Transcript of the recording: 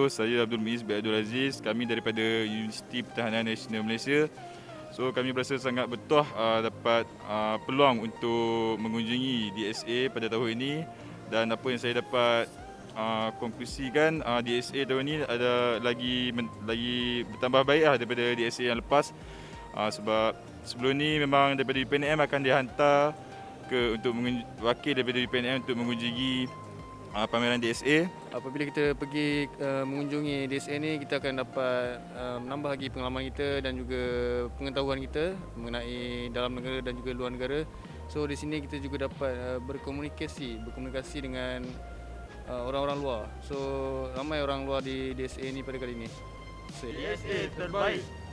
Assalamualaikum, saya Abdul Muiz bin Abdul Aziz. Kami daripada Universiti Pertahanan Nasional Malaysia. So kami berasa sangat betuah dapat peluang untuk mengunjungi DSA pada tahun ini, dan apa yang saya dapat konklusikan, DSA tahun ini ada lagi bertambah baik daripada DSA yang lepas, sebab sebelum ni memang daripada UPNM akan dihantar untuk wakil daripada UPNM untuk mengunjungi pameran DSA. Apabila kita pergi mengunjungi DSA ni, kita akan dapat menambah lagi pengalaman kita dan juga pengetahuan kita mengenai dalam negara dan juga luar negara. So di sini kita juga dapat berkomunikasi dengan orang-orang luar. So ramai orang luar di DSA ni pada kali ini. DSA terbaik.